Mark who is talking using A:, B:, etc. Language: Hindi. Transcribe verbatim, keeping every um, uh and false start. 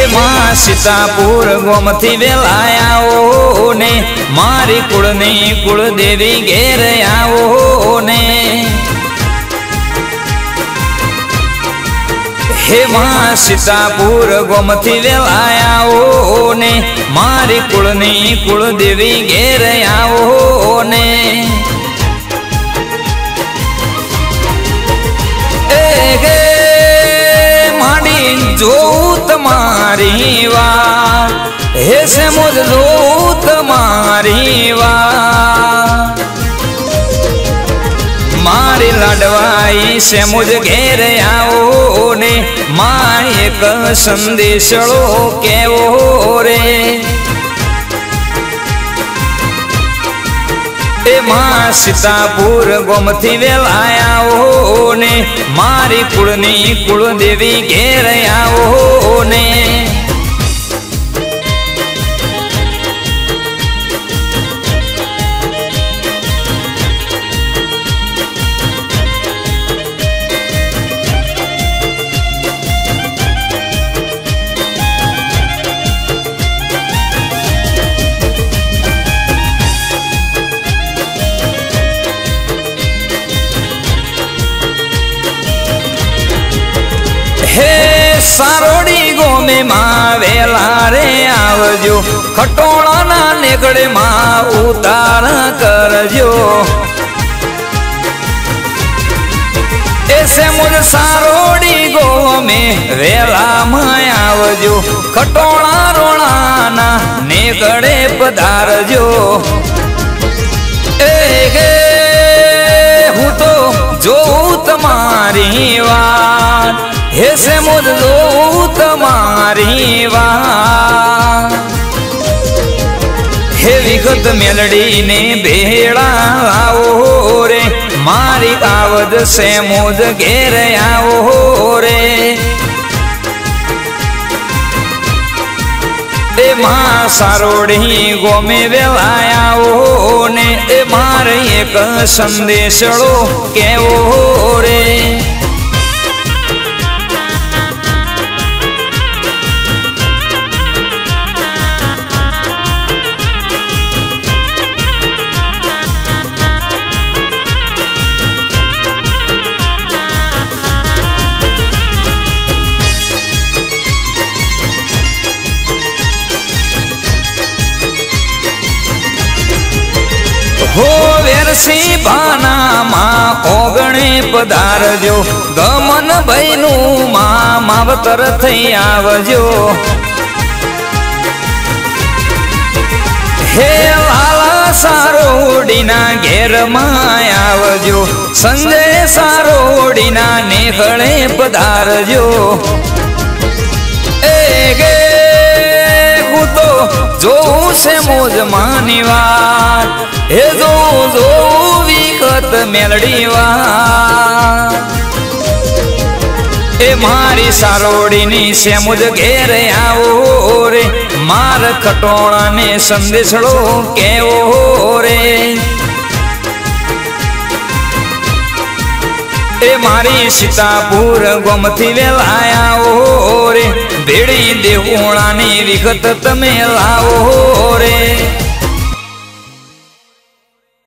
A: मां सीतापुर गोमथी वेलायाओ ने मारी कुळनी कुलदेवी घेर आओ ने। हे मां सीतापुर गोमथी वेलायाओ ने मारी कुळनी कुलदेवी घेर आओ ने। जो तुम्हारी वात हे से मुझ जो तुम्हारी वात मारी लाडवाई से मुझ घेर आओ ने मां एक संदेशो केवो रे। ए मां सीतापुर गोमथी वेलायाओ ने मारी कुळनी कुलदेवी घेर आओ ने। सारोड़ी गोमे मां वेला रे आवजो खटोला ना निकड़े मां उतार करजो। ऐसे मुझ सारोड़ी गोमे वेला मां आवजो खटोला रोना ना निकड़े पधारजो। ए हूँ तो जो तुम्हारी वात हे से मुझ जो तुम्हारी वात। हे विगत मेलड़ी ने बेड़ा आओ रे मारी आवद से मुझ घेर आओ रे। ए मां सारोड़ी गोमे वेलायाओ ने ए मार एक संदेशो केवो रे। हो वेरसी भाना मां ओगणे पधारजो गमन भैनु मां मावतर थई आवजो। हे लाला सारोड़ी ना घेर मां आवजो संजय सारोड़ी ना नेखड़े पधारजो। ए गे तो जो से मोज मानी वात हे जो जो विगत मेलड़ी वात। ए मारी सारोड़ी नी से मुझ घेर आओ रे मार खटोला ने संदेशो केवो रे। ए मारी सीतापुर गोमथी वेलायाओ रे बेड़ी देवोड़ा ने विगत तमे लाओ रे।